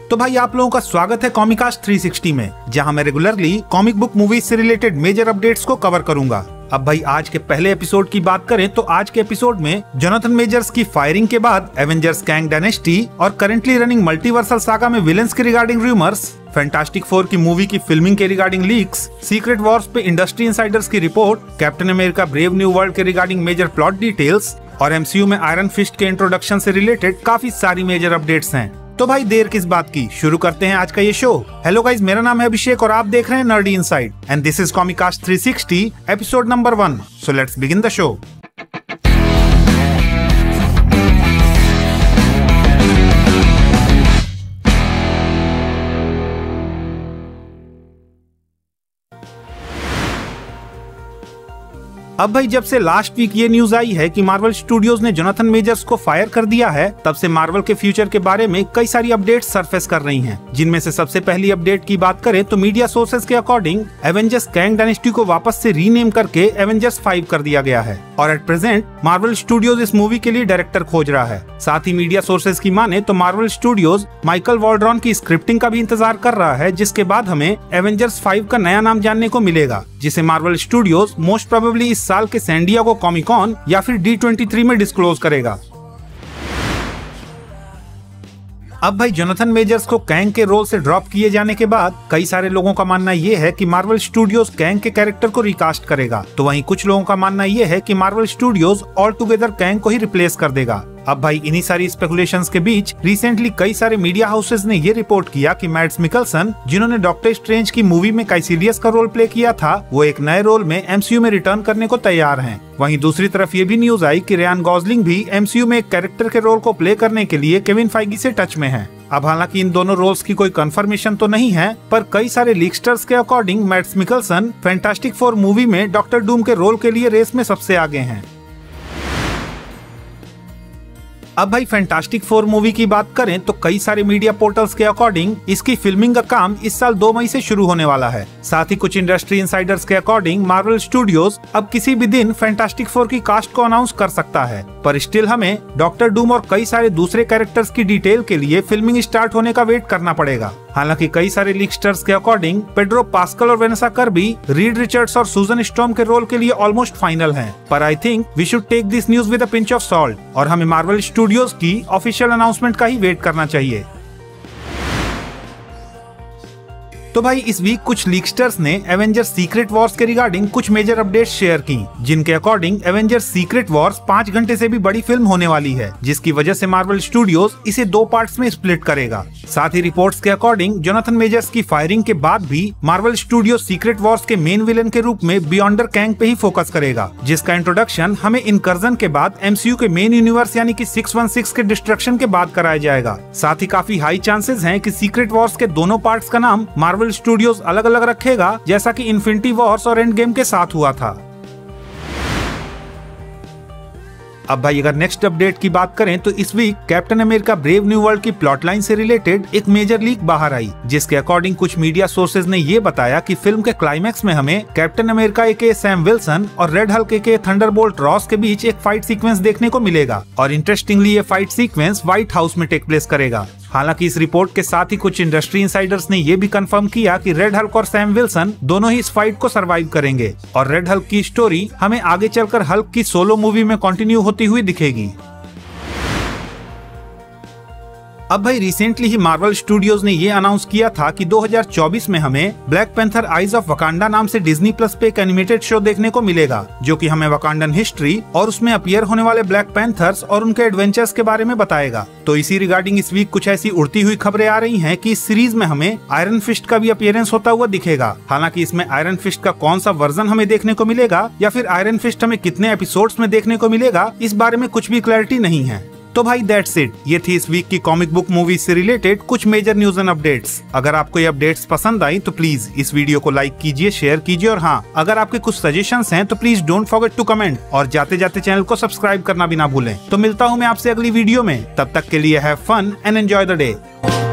तो भाई आप लोगों का स्वागत है कॉमिकास्ट 360 में, जहां मैं रेगुलरली कॉमिक बुक मूवीज से रिलेटेड मेजर अपडेट्स को कवर करूंगा। अब भाई आज के पहले एपिसोड की बात करें तो आज के एपिसोड में जोनाथन मेजर्स की फायरिंग के बाद एवेंजर्स कैंग डायनेस्टी और करंटली रनिंग मल्टीवर्सल सागा में विलेंस के रिगार्डिंग रूमर्स, फैंटास्टिक 4 की मूवी की फिल्मिंग के रिगार्डिंग लीक्स, सीक्रेट वॉर्स पे इंडस्ट्री इनसाइडर्स की report, Captain America Brave New World के रिगार्डिंग मेजर प्लॉट डिटेल्स और एमसीयू में आयरन फिस्ट के इंट्रोडक्शन से रिलेटेड काफी सारी मेजर अपडेट्स हैं। तो भाई देर किस बात की, शुरू करते हैं आज का ये शो। हेलो गाइस, मेरा नाम है अभिषेक और आप देख रहे हैं Nerdy Inside and this is Comicast 360 episode number 1। So let's begin the show. अब भाई जब से लास्ट वीक ये न्यूज आई है कि मार्वल स्टूडियोज ने जोनाथन मेजर्स को फायर कर दिया है, तब से मार्वल के फ्यूचर के बारे में कई सारी अपडेट्स सरफेस कर रही हैं, जिनमें से सबसे पहली अपडेट की बात करें तो मीडिया सोर्सेज के अकॉर्डिंग एवेंजर्स कैंग डायनेस्टी को वापस से रीनेम करके एवेंजर्स 5 कर दिया गया है और एट प्रेजेंट मार्वल स्टूडियोज इस मूवी के लिए डायरेक्टर खोज रहा है। साथ ही मीडिया सोर्सेज की माने तो मार्वल स्टूडियोज माइकल वॉल्ड्रॉन की स्क्रिप्टिंग का भी इंतजार कर रहा है, जिसके बाद हमें एवेंजर्स 5 का नया नाम जानने को मिलेगा, जिसे मार्वल स्टूडियोज मोस्ट प्रोबेबली इस साल के सैन डिएगो कॉमिक कॉन या फिर D23 में डिस्क्लोज करेगा। अब भाई जोनाथन मेजर्स को कैंग के रोल से ड्रॉप किए जाने के बाद कई सारे लोगों का मानना ये है कि मार्वल स्टूडियोज कैंग के कैरेक्टर को रिकास्ट करेगा, तो वहीं कुछ लोगों का मानना ये है कि Marvel Studios altogether Kang को ही रिप्लेस कर देगा। अब भाई इन्हीं सारी स्पेकुलेशंस के बीच रिसेंटली कई सारे मीडिया हाउसेस ने ये रिपोर्ट किया कि मैड्स मिकलसन, जिन्होंने डॉक्टर स्ट्रेंज की मूवी में काइसिलियस का रोल प्ले किया था, वो एक नए रोल में एमसीयू में रिटर्न करने को तैयार हैं। वहीं दूसरी तरफ ये भी न्यूज आई कि रियान गॉसलिंग भी एमसीयू में एक कैरेक्टर के रोल को प्ले करने के लिए केविन फाइगी से टच में है। अब हालांकि इन दोनों रोल्स की कोई कंफर्मेशन तो नहीं है, पर कई सारे लीक्स्टर्स के according Mads Mikkelsen fantastic 4 movie में डॉक्टर डूम के रोल के लिए रेस में सबसे आगे हैं। अब भाई फैंटास्टिक 4 मूवी की बात करें तो कई सारे मीडिया पोर्टल्स के अकॉर्डिंग इसकी फिल्मिंग का काम इस साल 2 मई से शुरू होने वाला है। साथ ही कुछ इंडस्ट्री इनसाइडर्स के अकॉर्डिंग मार्वल स्टूडियोज अब किसी भी दिन फैंटास्टिक 4 की कास्ट को अनाउंस कर सकता है, पर स्टिल हमें डॉक्टर डूम और कई सारे दूसरे कैरेक्टर्स की डिटेल के लिए फिल्मिंग स्टार्ट होने का वेट करना पड़ेगा। हालांकि कई सारे लीक्स्टर्स के अकॉर्डिंग पेड्रो पास्कल और वेनेसा कर्बी, रीड रिचर्ड्स और सूजन स्टॉर्म के रोल के लिए ऑलमोस्ट फाइनल हैं, पर I think we should take this news with a pinch of salt और हमें मार्वल स्टूडियोज की ऑफिशियल अनाउंसमेंट का ही वेट करना चाहिए। तो भाई इस वीक कुछ लीक्स्टर्स ने एवेंजर्स सीक्रेट वॉर्स के रिगार्डिंग कुछ मेजर अपडेट्स शेयर की, जिनके अकॉर्डिंग एवेंजर्स सीक्रेट वॉर्स 5 घंटे से भी बड़ी फिल्म होने वाली है, जिसकी वजह से मार्वल स्टूडियोज इसे 2 पार्ट्स में स्प्लिट करेगा। साथ ही रिपोर्ट्स के अकॉर्डिंग जोनाथन मेजर्स की फायरिंग के बाद भी मार्वल स्टूडियोज सीक्रेट वॉर्स के मेन विलन के रूप में बियॉन्डर कैंग पे ही फोकस करेगा, जिसका इंट्रोडक्शन हमें इनकर्जन के बाद एमसीयू के मेन यूनिवर्स यानी कि 616 के डिस्ट्रक्शन के बाद कराया जाएगा। साथ ही काफी हाई चांसेस हैं कि सीक्रेट वॉर्स के दोनों पार्ट्स का नाम मार्वल स्टूडियोज अलग अलग रखेगा, जैसा कि इन्फिनिटी वॉर्स और एंड गेम के साथ हुआ था। अब भाई अगर नेक्स्ट अपडेट की बात करें तो इस week Captain America Brave New World की प्लॉट लाइन से रिलेटेड एक मेजर लीक बाहर आई, जिसके अकॉर्डिंग कुछ मीडिया सोर्सेज ने ये बताया कि फिल्म के क्लाइमैक्स में हमें Captain America aka Sam Wilson और Red Hulk aka Thunderbolt Ross के बीच एक फाइट सीक्वेंस देखने को मिलेगा और इंटरेस्टिंगली ये फाइट सीक्वेंस व्हाइट हाउस में टेक प्लेस करेगा। हालांकि इस रिपोर्ट के साथ ही कुछ इंडस्ट्री इनसाइडर्स ने यह भी कंफर्म किया कि रेड हल्क और सैम विल्सन दोनों ही इस फाइट को सरवाइव करेंगे और रेड हल्क की स्टोरी हमें आगे चलकर हल्क की सोलो मूवी में कंटिन्यू होती हुई दिखेगी। अब भाई रिसेंटली ही मार्वल स्टूडियोज ने ये अनाउंस किया था कि 2024 में हमें Black Panther Eyes of Wakanda नाम से डिज्नी प्लस पे एक एनिमेटेड शो देखने को मिलेगा, जो कि हमें वकांडन हिस्ट्री और उसमें अपीयर होने वाले ब्लैक पैंथर्स और उनके एडवेंचर्स के बारे में बताएगा। तो इसी रिगार्डिंग इस वीक कुछ ऐसी उड़ती हुई खबरें आ रही हैं कि इस सीरीज में हमें आयरन फिस्ट का भी अपीयरेंस होता हुआ दिखेगा। हालांकि इसमें आयरन फिस्ट का कौन सा वर्जन हमें देखने को मिलेगा या फिर आयरन फिस्ट हमें कितने एपिसोड्स में देखने को मिलेगा, इस बारे में कुछ भी क्लैरिटी नहीं है। तो भाई दैट्स इट, ये थी इस वीक की कॉमिक बुक मूवीज से रिलेटेड कुछ मेजर न्यूज एंड अपडेट्स। अगर आपको ये अपडेट्स पसंद आई तो प्लीज इस वीडियो को लाइक कीजिए, शेयर कीजिए और हाँ, अगर आपके कुछ सजेशंस हैं तो please don't forget to comment और जाते जाते चैनल को सब्सक्राइब करना भी ना भूलें। तो मिलता हूँ मैं आपसे अगली वीडियो में, तब तक के लिए have fun and enjoy the day.